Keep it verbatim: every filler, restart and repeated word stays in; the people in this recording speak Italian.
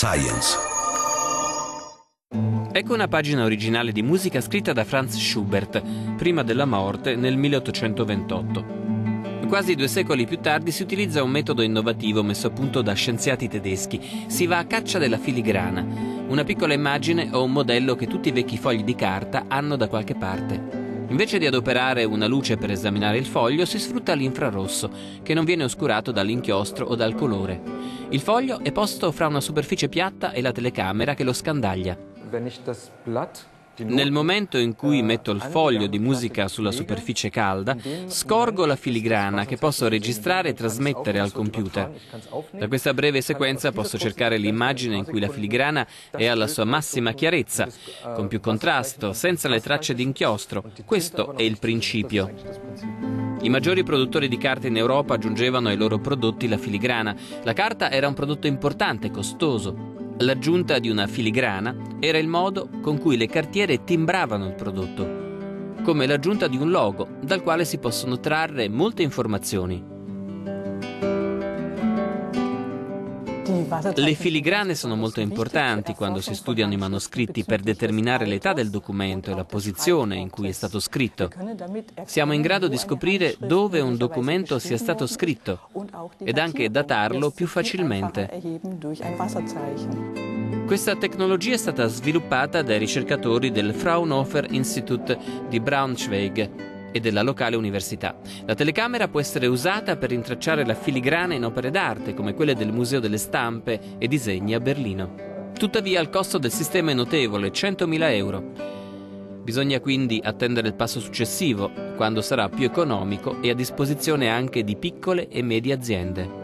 Science. Ecco una pagina originale di musica scritta da Franz Schubert, prima della morte nel milleottocentoventotto. Quasi due secoli più tardi si utilizza un metodo innovativo messo a punto da scienziati tedeschi. Si va a caccia della filigrana, una piccola immagine o un modello che tutti i vecchi fogli di carta hanno da qualche parte. Invece di adoperare una luce per esaminare il foglio, si sfrutta l'infrarosso, che non viene oscurato dall'inchiostro o dal colore. Il foglio è posto fra una superficie piatta e la telecamera che lo scandaglia. Nel momento in cui metto il foglio di musica sulla superficie calda, scorgo la filigrana che posso registrare e trasmettere al computer. Da questa breve sequenza posso cercare l'immagine in cui la filigrana è alla sua massima chiarezza, con più contrasto, senza le tracce di inchiostro. Questo è il principio. I maggiori produttori di carta in Europa aggiungevano ai loro prodotti la filigrana. La carta era un prodotto importante e costoso. L'aggiunta di una filigrana era il modo con cui le cartiere timbravano il prodotto, come l'aggiunta di un logo dal quale si possono trarre molte informazioni. Le filigrane sono molto importanti quando si studiano i manoscritti per determinare l'età del documento e la posizione in cui è stato scritto. Siamo in grado di scoprire dove un documento sia stato scritto ed anche datarlo più facilmente. Questa tecnologia è stata sviluppata dai ricercatori del Fraunhofer Institut di Braunschweig e della locale università. La telecamera può essere usata per rintracciare la filigrana in opere d'arte, come quelle del Museo delle Stampe e Disegni a Berlino. Tuttavia il costo del sistema è notevole, centomila euro. Bisogna quindi attendere il passo successivo, quando sarà più economico e a disposizione anche di piccole e medie aziende.